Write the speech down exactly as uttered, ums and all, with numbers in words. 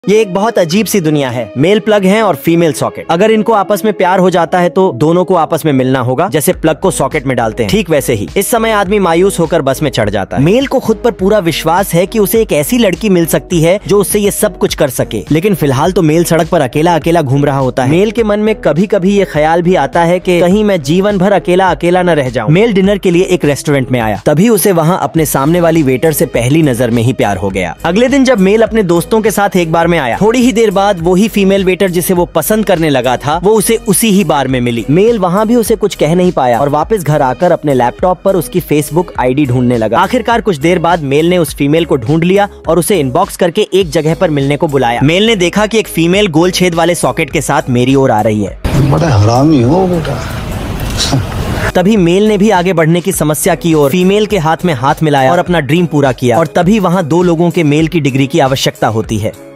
ये एक बहुत अजीब सी दुनिया है। मेल प्लग हैं और फीमेल सॉकेट। अगर इनको आपस में प्यार हो जाता है तो दोनों को आपस में मिलना होगा, जैसे प्लग को सॉकेट में डालते हैं, ठीक वैसे ही। इस समय आदमी मायूस होकर बस में चढ़ जाता है। मेल को खुद पर पूरा विश्वास है कि उसे एक ऐसी लड़की मिल सकती है जो उससे ये सब कुछ कर सके, लेकिन फिलहाल तो मेल सड़क पर अकेला अकेला घूम रहा होता है। मेल के मन में कभी कभी ये ख्याल भी आता है कि कहीं मैं जीवन भर अकेला अकेला न रह जाऊं। मेल डिनर के लिए एक रेस्टोरेंट में आया, तभी उसे वहाँ अपने सामने वाली वेटर से पहली नजर में ही प्यार हो गया। अगले दिन जब मेल अपने दोस्तों के साथ एक बार में आया, थोड़ी ही देर बाद वही फीमेल वेटर जिसे वो पसंद करने लगा था, वो उसे उसी ही बार में मिली। मेल वहाँ भी उसे कुछ कह नहीं पाया और वापस घर आकर अपने लैपटॉप पर उसकी फेसबुक आईडी ढूंढने लगा। आखिरकार कुछ देर बाद मेल ने उस फीमेल को ढूंढ लिया और उसे इनबॉक्स करके एक जगह पर मिलने को बुलाया। मेल ने देखा कि एक फीमेल गोल छेद वाले सॉकेट के साथ मेरी ओर आ रही है। बड़ा हरामी हो बेटा। तभी मेल ने भी आगे बढ़ने की समस्या की और फीमेल के हाथ में हाथ मिलाया और अपना ड्रीम पूरा किया। और तभी वहाँ दो लोगों के मेल की डिग्री की आवश्यकता होती है।